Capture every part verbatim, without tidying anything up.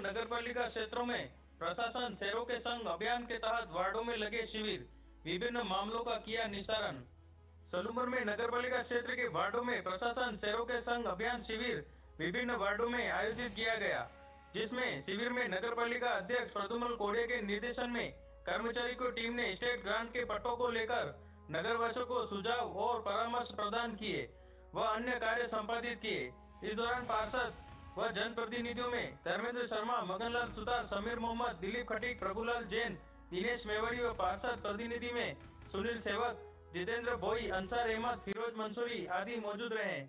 नगर पालिका क्षेत्रों में प्रशासन शहरों के संग अभियान के तहत वार्डों में लगे शिविर, विभिन्न मामलों का किया निस्तारण। सलूमपुर में नगर पालिका क्षेत्र के वार्डों में प्रशासन शहरों के संग अभियान शिविर विभिन्न वार्डों में आयोजित किया गया, जिसमें शिविर में नगर पालिका अध्यक्ष प्रद्युमन कोड़े के निर्देशन में कर्मचारी को टीम ने स्टेट ग्रांट के पट्टों को लेकर नगरवासियों को सुझाव और परामर्श प्रदान किए व अन्य कार्य संपादित किए। इस दौरान पार्षद व जनप्रतिनिधियों में धर्मेंद्र शर्मा, मगनलाल सुतार, समीर मोहम्मद, दिलीप खटीक, प्रभुलाल जैन, दिनेश मेवाड़ी व पार्षद प्रतिनिधि में सुनील सेवक, जितेंद्र भोई, अंसार अहमद, फिरोज मंसूरी आदि मौजूद रहे।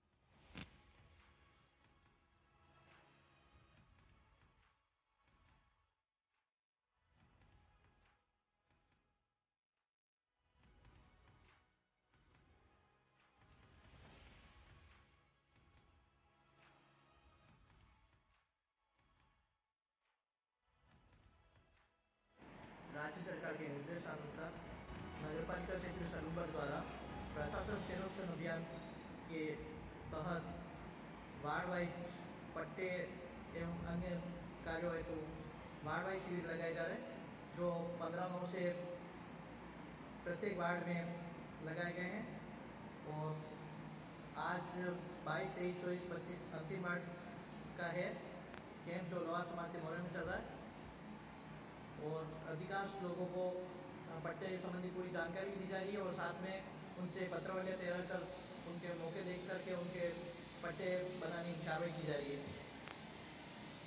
राज्य सरकार के निर्देशानुसार नगरपालिका क्षेत्र सलूमपुर द्वारा प्रशासन सेरोक्षण अभियान के तहत वार्ड वाइज पट्टे एवं अन्य कार्यों हेतु वार्ड वाइज शिविर लगाए जा रहे हैं, जो पंद्रह नौ से प्रत्येक वार्ड में लगाए गए हैं। और आज बाईस, तेईस, चौबीस, पच्चीस अंतिम वार्ड का है कैंप, जो लोहार समाज के मोहल्ले में चल रहा है। और अधिकांश लोगों को पट्टे संबंधी पूरी जानकारी भी दी जा रही है और साथ में उनसे पत्र वगैरह तैयार कर उनके मौके देख करके उनके पट्टे बनाने की कार्रवाई